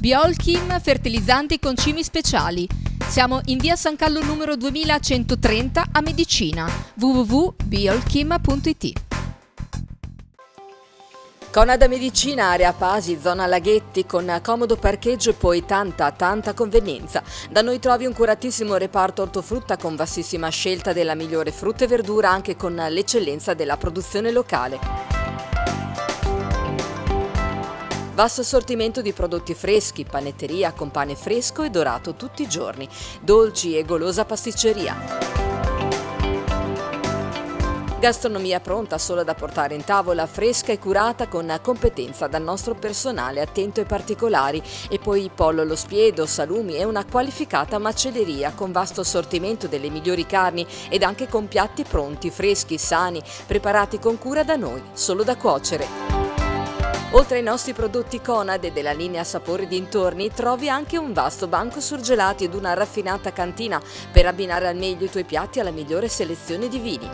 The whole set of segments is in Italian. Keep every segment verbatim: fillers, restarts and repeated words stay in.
Biolchim, fertilizzanti con cimi speciali. Siamo in via San Carlo numero duemilacentotrenta a Medicina. w w w punto biolchim punto i t. Conad Medicina, area Pasi, zona Laghetti, con comodo parcheggio e poi tanta, tanta convenienza. Da noi trovi un curatissimo reparto ortofrutta con vastissima scelta della migliore frutta e verdura, anche con l'eccellenza della produzione locale. Vasto assortimento di prodotti freschi, panetteria con pane fresco e dorato tutti i giorni, dolci e golosa pasticceria. Gastronomia pronta solo da portare in tavola, fresca e curata con competenza dal nostro personale attento ai particolari, e poi pollo allo spiedo, salumi e una qualificata macelleria con vasto assortimento delle migliori carni ed anche con piatti pronti, freschi, sani, preparati con cura da noi, solo da cuocere. Oltre ai nostri prodotti Conad e della linea sapori dintorni, trovi anche un vasto banco surgelati ed una raffinata cantina per abbinare al meglio i tuoi piatti alla migliore selezione di vini.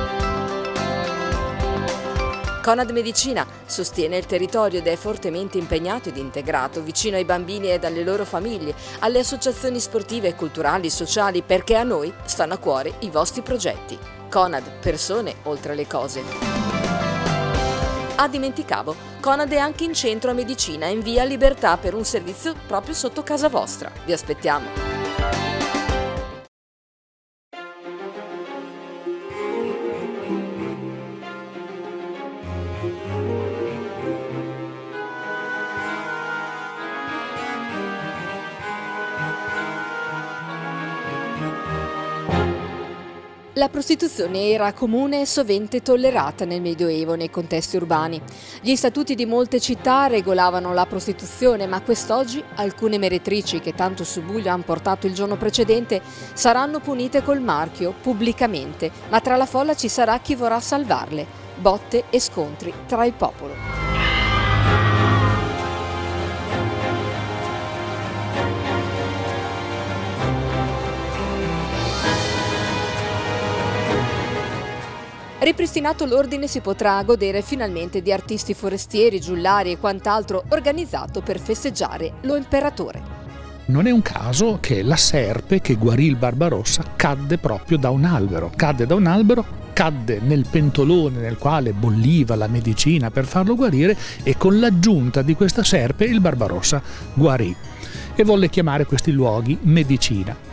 Conad Medicina sostiene il territorio ed è fortemente impegnato ed integrato vicino ai bambini e alle loro famiglie, alle associazioni sportive, culturali, sociali, perché a noi stanno a cuore i vostri progetti. Conad, persone oltre le cose. Ah, dimenticavo, Conad è anche in centro a Medicina, in via Libertà, per un servizio proprio sotto casa vostra. Vi aspettiamo! La prostituzione era comune e sovente tollerata nel Medioevo nei contesti urbani. Gli statuti di molte città regolavano la prostituzione, ma quest'oggi alcune meretrici che tanto subbuglio hanno portato il giorno precedente saranno punite col marchio pubblicamente, ma tra la folla ci sarà chi vorrà salvarle. Botte e scontri tra il popolo. Ripristinato l'ordine, si potrà godere finalmente di artisti forestieri, giullari e quant'altro organizzato per festeggiare lo imperatore. Non è un caso che la serpe che guarì il Barbarossa cadde proprio da un albero. Cadde da un albero, cadde nel pentolone nel quale bolliva la medicina per farlo guarire, e con l'aggiunta di questa serpe il Barbarossa guarì e volle chiamare questi luoghi Medicina.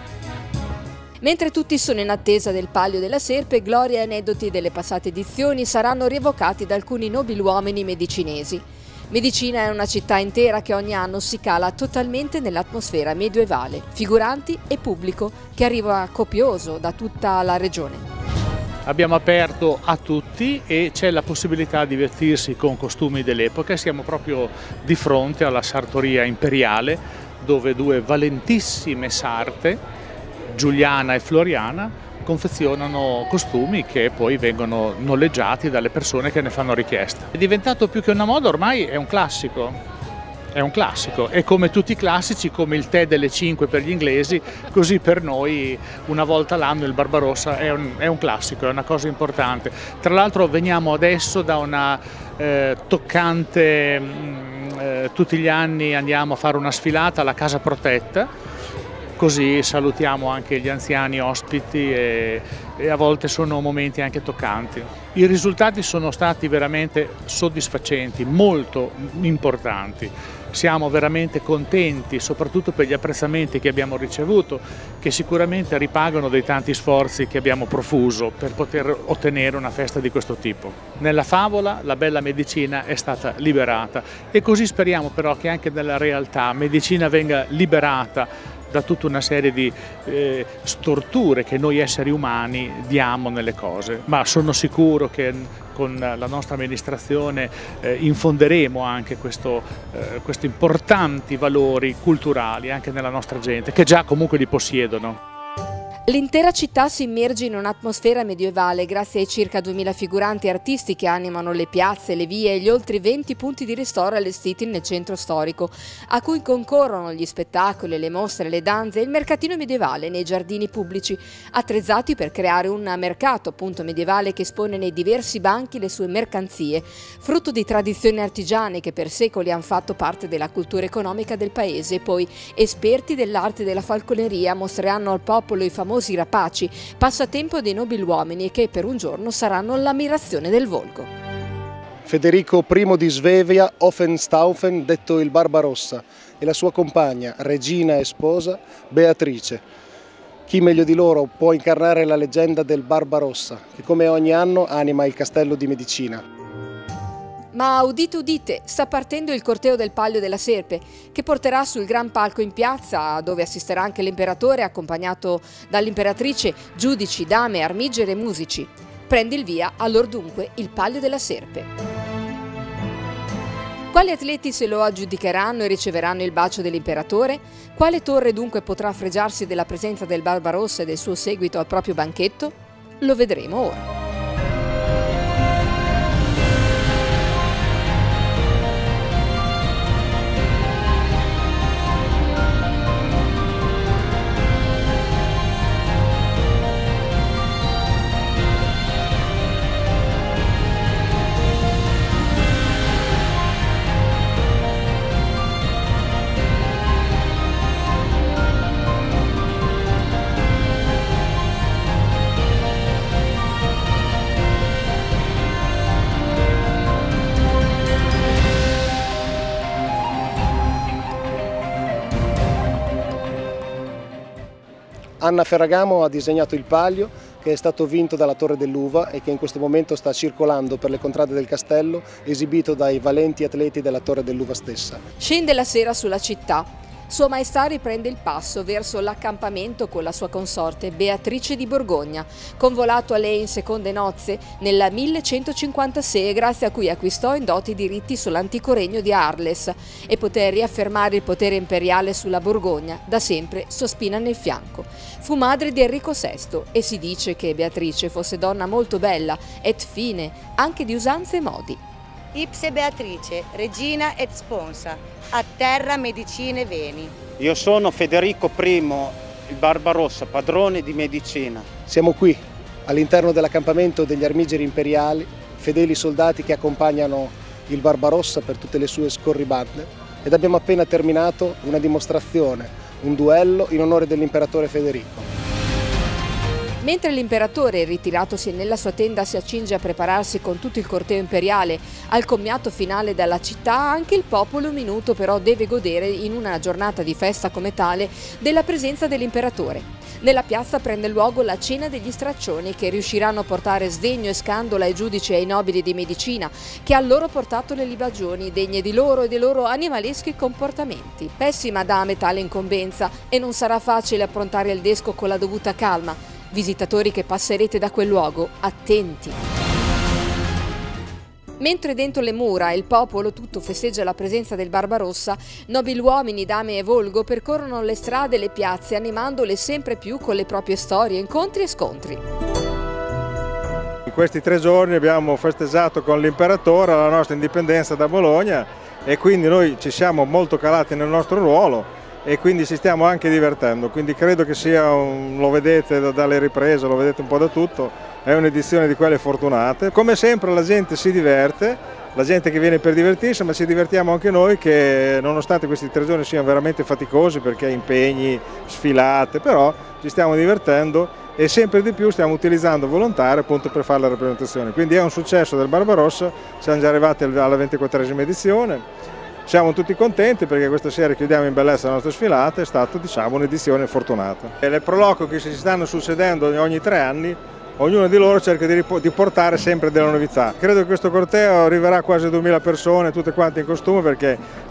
Mentre tutti sono in attesa del Palio della Serpe, glorie e aneddoti delle passate edizioni saranno rievocati da alcuni nobiluomini medicinesi. Medicina è una città intera che ogni anno si cala totalmente nell'atmosfera medioevale, figuranti e pubblico che arriva copioso da tutta la regione. Abbiamo aperto a tutti e c'è la possibilità di divertirsi con costumi dell'epoca. Siamo proprio di fronte alla sartoria imperiale, dove due valentissime sarte, Giuliana e Floriana, confezionano costumi che poi vengono noleggiati dalle persone che ne fanno richiesta. È diventato più che una moda, ormai è un classico, è un classico, e come tutti i classici, come il tè delle cinque per gli inglesi, così per noi una volta l'anno il Barbarossa è un, è un classico, è una cosa importante. Tra l'altro veniamo adesso da una eh, toccante, mh, eh, tutti gli anni andiamo a fare una sfilata alla Casa Protetta, così salutiamo anche gli anziani ospiti e, e a volte sono momenti anche toccanti. I risultati sono stati veramente soddisfacenti, molto importanti. Siamo veramente contenti, soprattutto per gli apprezzamenti che abbiamo ricevuto, che sicuramente ripagano dei tanti sforzi che abbiamo profuso per poter ottenere una festa di questo tipo. Nella favola la bella Medicina è stata liberata, e così speriamo però che anche nella realtà Medicina venga liberata da tutta una serie di eh, storture che noi esseri umani diamo nelle cose, ma sono sicuro che con la nostra amministrazione eh, infonderemo anche questo, eh, questi importanti valori culturali anche nella nostra gente, che già comunque li possiedono. L'intera città si immerge in un'atmosfera medievale grazie ai circa duemila figuranti artisti che animano le piazze, le vie e gli oltre venti punti di ristoro allestiti nel centro storico, a cui concorrono gli spettacoli, le mostre, le danze e il mercatino medievale nei giardini pubblici, attrezzati per creare un mercato appunto medievale che espone nei diversi banchi le sue mercanzie, frutto di tradizioni artigiane che per secoli hanno fatto parte della cultura economica del paese. Poi esperti dell'arte della falconeria mostreranno al popolo i famosi famosi rapaci, passatempo dei nobiluomini che per un giorno saranno l'ammirazione del volgo. Federico primo di Svevia, Hohenstaufen, detto il Barbarossa, e la sua compagna, regina e sposa, Beatrice. Chi meglio di loro può incarnare la leggenda del Barbarossa, che come ogni anno anima il castello di Medicina. Ma udite udite, sta partendo il corteo del Palio della Serpe, che porterà sul gran palco in piazza, dove assisterà anche l'imperatore accompagnato dall'imperatrice, giudici, dame, armigere e musici. Prende il via allora dunque il Palio della Serpe. Quali atleti se lo aggiudicheranno e riceveranno il bacio dell'imperatore? Quale torre dunque potrà fregiarsi della presenza del Barbarossa e del suo seguito al proprio banchetto? Lo vedremo ora. Anna Ferragamo ha disegnato il palio, che è stato vinto dalla Torre dell'Uva e che in questo momento sta circolando per le contrade del castello, esibito dai valenti atleti della Torre dell'Uva stessa. Scende la sera sulla città. Sua Maestà riprende il passo verso l'accampamento con la sua consorte Beatrice di Borgogna, convolato a lei in seconde nozze nel millecentocinquantasei, grazie a cui acquistò in dote i diritti sull'antico regno di Arles e poté riaffermare il potere imperiale sulla Borgogna, da sempre sospina nel fianco. Fu madre di Enrico sesto e si dice che Beatrice fosse donna molto bella et fine, anche di usanze e modi. Ipse Beatrice, regina et sponsa, a terra medicine veni. Io sono Federico primo, il Barbarossa, padrone di Medicina. Siamo qui, all'interno dell'accampamento degli armigeri imperiali, fedeli soldati che accompagnano il Barbarossa per tutte le sue scorribande, ed abbiamo appena terminato una dimostrazione, un duello in onore dell'imperatore Federico. Mentre l'imperatore, ritiratosi nella sua tenda, si accinge a prepararsi con tutto il corteo imperiale al commiato finale dalla città, anche il popolo un minuto però deve godere, in una giornata di festa come tale, della presenza dell'imperatore. Nella piazza prende luogo la cena degli straccioni, che riusciranno a portare sdegno e scandolo ai giudici e ai nobili di Medicina, che hanno loro portato le libagioni, degne di loro e dei loro animaleschi comportamenti. Pessima dame tale incombenza, e non sarà facile approntare il desco con la dovuta calma. Visitatori che passerete da quel luogo, attenti! Mentre dentro le mura il popolo tutto festeggia la presenza del Barbarossa, nobiluomini, dame e volgo percorrono le strade e le piazze, animandole sempre più con le proprie storie, incontri e scontri. In questi tre giorni abbiamo festeggiato con l'imperatore la nostra indipendenza da Bologna e quindi noi ci siamo molto calati nel nostro ruolo e quindi ci stiamo anche divertendo, quindi credo che sia, un, lo vedete dalle riprese, lo vedete un po' da tutto, è un'edizione di quelle fortunate. Come sempre la gente si diverte, la gente che viene per divertirsi, ma ci divertiamo anche noi che nonostante questi tre giorni siano veramente faticosi perché impegni, sfilate, però ci stiamo divertendo e sempre di più stiamo utilizzando volontari appunto per fare la rappresentazione. Quindi è un successo del Barbarossa, siamo già arrivati alla ventiquattresima edizione. Siamo tutti contenti perché questa sera chiudiamo in bellezza la nostra sfilata, è stata diciamo un'edizione fortunata. E le proloqui che si stanno succedendo ogni tre anni, ognuno di loro cerca di, di portare sempre delle novità. Credo che questo corteo arriverà a quasi duemila persone, tutte quante in costume, perché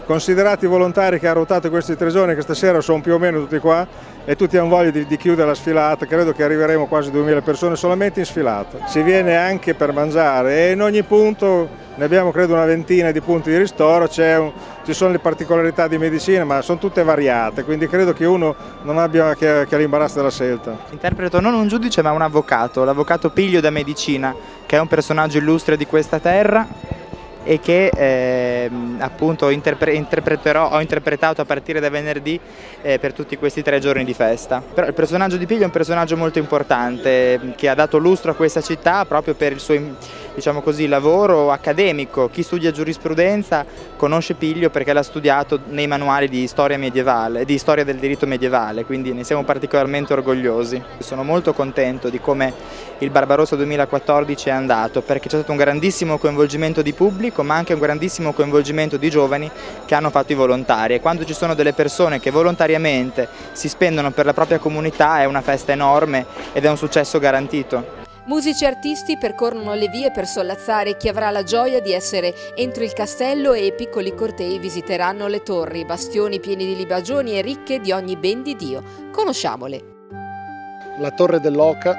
considerati i volontari che hanno ruotato questi tre giorni, che stasera sono più o meno tutti qua e tutti hanno voglia di, di chiudere la sfilata, credo che arriveremo quasi duemila persone solamente in sfilata. Si viene anche per mangiare e in ogni punto ne abbiamo credo una ventina di punti di ristoro, un, ci sono le particolarità di medicina ma sono tutte variate, quindi credo che uno non abbia che, che l'imbarazzo della scelta. Interpreto non un giudice ma un avvocato, l'avvocato Piglio da Medicina, che è un personaggio illustre di questa terra e che eh, appunto interpre interpreterò, ho interpretato a partire da venerdì eh, per tutti questi tre giorni di festa. Però il personaggio di Piglio è un personaggio molto importante che ha dato lustro a questa città proprio per il suo, diciamo così, lavoro accademico. Chi studia giurisprudenza conosce Piglio perché l'ha studiato nei manuali di storia medievale, di storia del diritto medievale, quindi ne siamo particolarmente orgogliosi. Sono molto contento di come il Barbarossa duemilaquattordici è andato, perché c'è stato un grandissimo coinvolgimento di pubblico ma anche un grandissimo coinvolgimento di giovani che hanno fatto i volontari, e quando ci sono delle persone che volontariamente si spendono per la propria comunità è una festa enorme ed è un successo garantito. Musici e artisti percorrono le vie per sollazzare chi avrà la gioia di essere entro il castello e piccoli cortei visiteranno le torri, bastioni pieni di libagioni e ricche di ogni ben di Dio. Conosciamole. La Torre dell'Oca,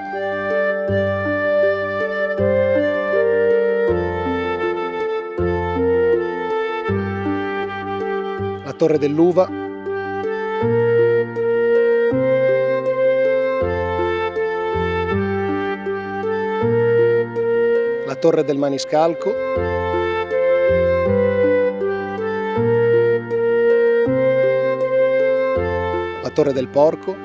la Torre dell'Uva, la Torre del Maniscalco, la Torre del Porco,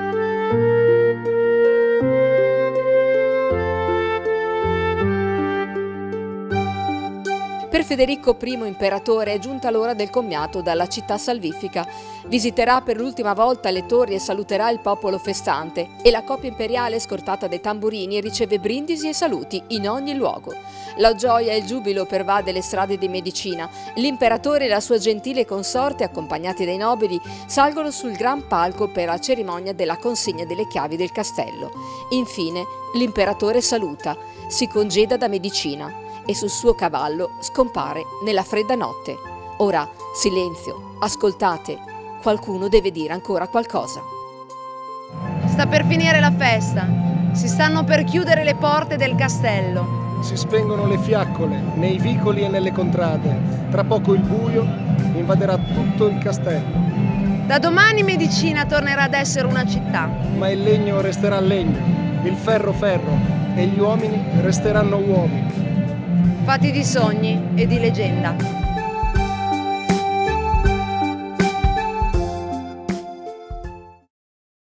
Per Federico primo imperatore è giunta l'ora del commiato dalla città salvifica. Visiterà per l'ultima volta le torri e saluterà il popolo festante, e la coppia imperiale, scortata dai tamburini, riceve brindisi e saluti in ogni luogo. La gioia e il giubilo pervade le strade di Medicina. L'imperatore e la sua gentile consorte, accompagnati dai nobili, salgono sul gran palco per la cerimonia della consegna delle chiavi del castello. Infine, l'imperatore saluta, si congeda da Medicina e sul suo cavallo scompare nella fredda notte. Ora, silenzio, ascoltate, qualcuno deve dire ancora qualcosa. Sta per finire la festa, si stanno per chiudere le porte del castello. Si spengono le fiaccole nei vicoli e nelle contrade, tra poco il buio invaderà tutto il castello. Da domani Medicina tornerà ad essere una città. Ma il legno resterà legno, il ferro ferro e gli uomini resteranno uomini. Fatti di sogni e di leggenda.